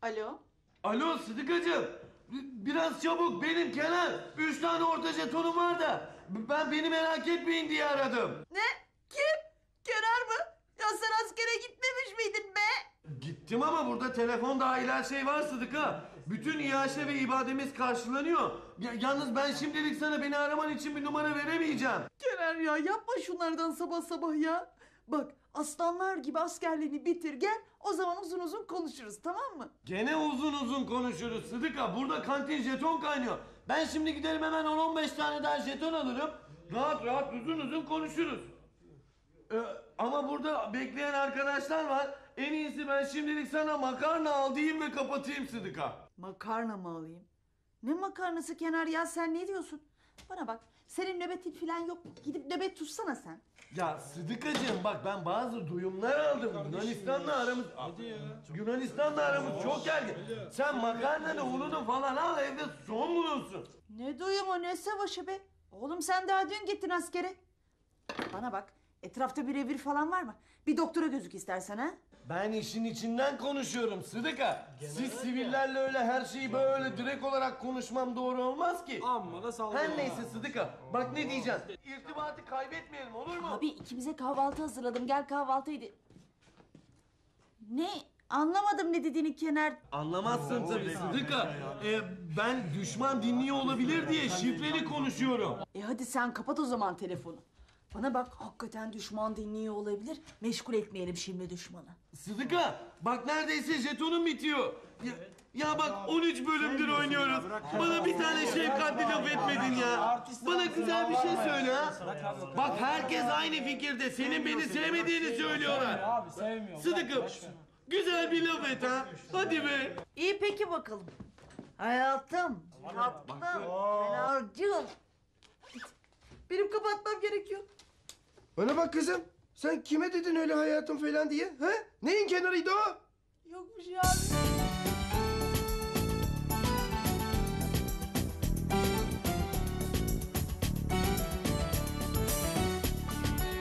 Alo. Alo Sıdıkacığım. Biraz çabuk, benim Kenan. 3 tane orta jetonum var da. Beni merak etmeyin diye aradım. Ne? Kim? Kenar mı? Ya sen askere gitmemiş miydin be? Gittim ama burada telefon dahil her şey var Sıdıka. Bütün iaşe ve ibademiz karşılanıyor. Yalnız ben şimdilik sana beni araman için bir numara veremeyeceğim. Kenar ya yapma şunlardan sabah sabah ya. Bak aslanlar gibi askerliğini bitir gel. O zaman uzun uzun konuşuruz, tamam mı? Gene uzun uzun konuşuruz Sıdıka. Burada kantin jeton kaynıyor. Ben şimdi giderim hemen 10-15 tane daha jeton alırım. Rahat rahat uzun uzun konuşuruz. Ama burada bekleyen arkadaşlar var. En iyisi ben şimdilik sana makarna al diyeyim ve kapatayım Sıdıka. Makarna mı alayım? Ne makarnası Kenar ya, sen ne diyorsun? Bana bak, senin nöbetin falan yok mu? Gidip nöbet tutsana sen. Ya Sıdıkacığım bak, ben bazı duyumlar aldım. Yunanistan'la aramız çok gergin. Sen makarnanı, ununu falan al, evde son bulunsun. Ne duyumu ne savaşı be? Oğlum sen daha dün gittin askere. Bana bak, etrafta bir revir falan var mı? Bir doktora gözük istersen ha? Ben işin içinden konuşuyorum Sıdıka. Siz sivillerle öyle her şeyi böyle direkt olarak konuşmam doğru olmaz ki. Amma da sallama. Her neyse Sıdıka, bak ne diyeceğim. İrtibatı kaybetmeyelim, olur mu? Abi ikimize kahvaltı hazırladım, gel kahvaltıydı. Ne? Anlamadım ne dediğini Kenar. Anlamazsın tabii Sıdıka. Ben düşman dinliyor olabilir diye şifreli konuşuyorum. Hadi sen kapat o zaman telefonu. Bana bak, hakikaten düşman dinliyor olabilir. Meşgul etmeyelim şimdi düşmanı. Sıdıka, bak neredeyse jetonum bitiyor. Ya bak 13 bölümdür oynuyoruz. Bana bir tane şefkatli laf etmedin ya. Bana güzel bir şey söyle ha. Bak herkes aynı fikirde. Senin beni sevmediğini söylüyorlar. Abi sevmiyorum. Sıdıkım, güzel bir laf et ha. Hadi be. İyi peki bakalım. Hayatım, tatlım, Kenarcığım. Benim kapatmam gerekiyor. Bana bak kızım. Sen kime dedin öyle hayatım falan diye? He? Neyin kenarıydı o? Yokmuş ya abi.